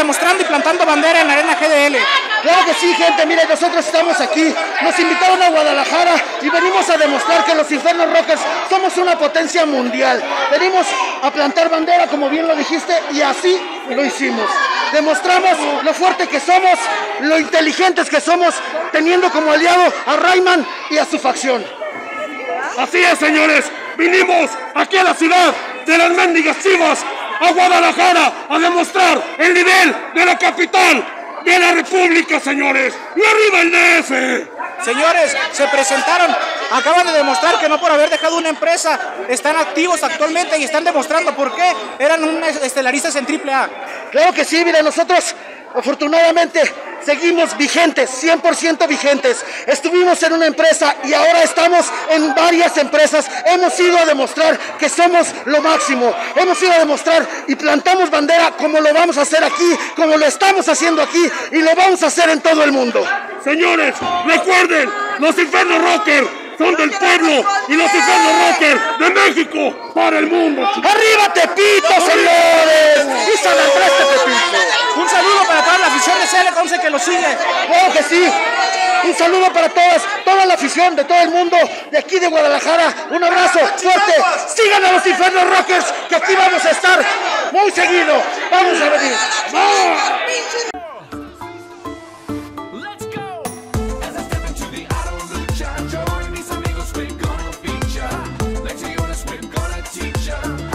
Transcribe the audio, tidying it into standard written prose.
demostrando y plantando bandera en la Arena GDL. Claro que sí, gente, miren, nosotros estamos aquí, nos invitaron a Guadalajara y venimos a demostrar que los Inferno Rockers somos una potencia mundial. Venimos a plantar bandera, como bien lo dijiste, y así lo hicimos. Demostramos lo fuerte que somos, lo inteligentes que somos, teniendo como aliado a Rayman y a su facción. Así es, señores, vinimos aquí a la ciudad de las mendigas Chivas, a Guadalajara, a demostrar el nivel de la capital de la República, señores. ¡Y arriba el DF! Señores, se presentaron, acaban de demostrar que no por haber dejado una empresa, están activos actualmente y están demostrando por qué eran estelaristas en AAA. Claro que sí, mira, nosotros afortunadamente seguimos vigentes, 100% vigentes. Estuvimos en una empresa y ahora estamos en varias empresas. Hemos ido a demostrar que somos lo máximo. Hemos ido a demostrar y plantamos bandera como lo vamos a hacer aquí, como lo estamos haciendo aquí y lo vamos a hacer en todo el mundo. Señores, recuerden, los Inferno Rockers son del pueblo y los Inferno Rockers de México para el mundo. ¡Arriba Tepito, señores! ¡Y San Andrés Tepito! Un saludo para toda la afición de CL11 que lo sigue. ¡Claro que sí! Un saludo para toda la afición de todo el mundo de aquí de Guadalajara. Un abrazo fuerte. Sigan a los Inferno Rockers, que aquí vamos a estar muy seguido. Vamos a venir.